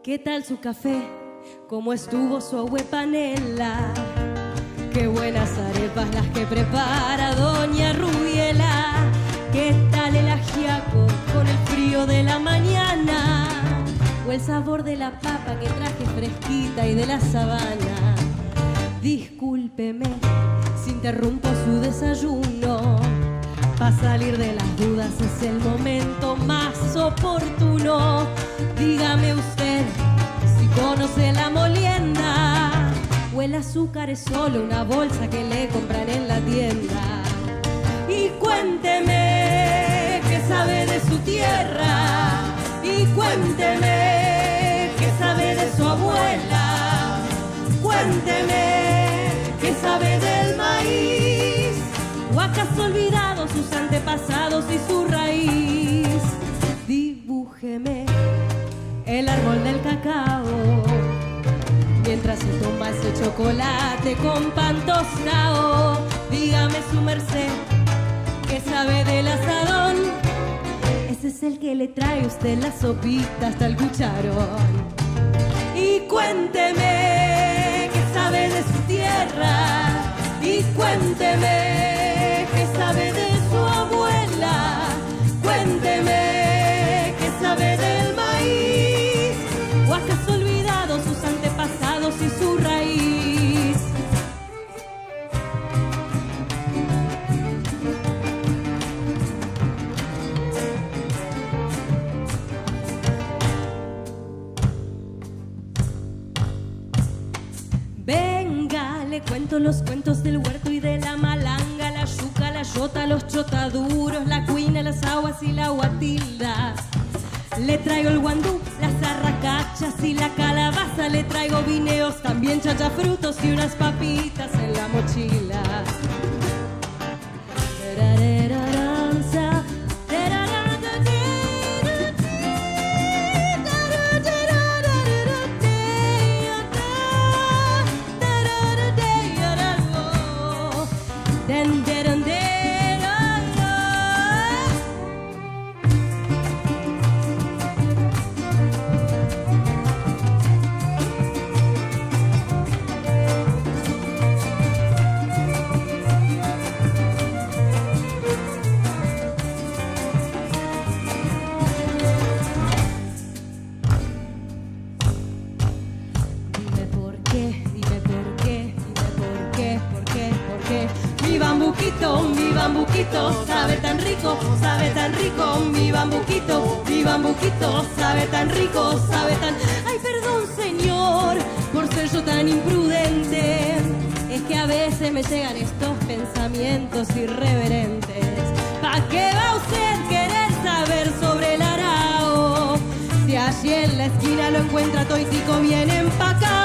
¿Qué tal su café? ¿Cómo estuvo su agüe panela? Qué buenas arepas las que prepara doña Rubiela. ¿Qué tal el ajiaco con el frío de la mañana? O el sabor de la papa que traje fresquita y de la sabana. Discúlpeme si interrumpo su desayuno. Para salir de las dudas es el momento más oportuno. Dígame usted si conoce la molienda o el azúcar es solo una bolsa que le compran en la tienda. Y cuénteme qué sabe de su tierra, y cuénteme qué sabe de su abuela, cuénteme qué sabe del maíz, o acaso olvidado sus antepasados y su raíz. Dibújeme el árbol del cacao mientras se toma ese chocolate con pan tostado. Dígame su merced, ¿qué sabe del asadón? Ese es el que le trae usted la sopita hasta el cucharón. Y cuénteme qué sabe de su tierra, y cuénteme qué sabe de su abuela, cuénteme qué sabe del maíz, o acaso olvidado sus antepasados y su raíz. Venga, le cuento los cuentos del huerto y de la malanga, la yuca, la yota, los chotaduros, la cuina, las aguas y la guatilda. Le traigo el guandú, las arracachas y la calabaza. Le traigo vineos, también chachafrutos y unas papitas en la mochila. Sabe tan rico, sabe tan rico, mi bambuquito, sabe tan rico, sabe tan... Ay, perdón, señor, por ser yo tan imprudente. Es que a veces me llegan estos pensamientos irreverentes. ¿Pa' qué va usted a querer saber sobre el arao? Si allí en la esquina lo encuentra toitico bien empacado.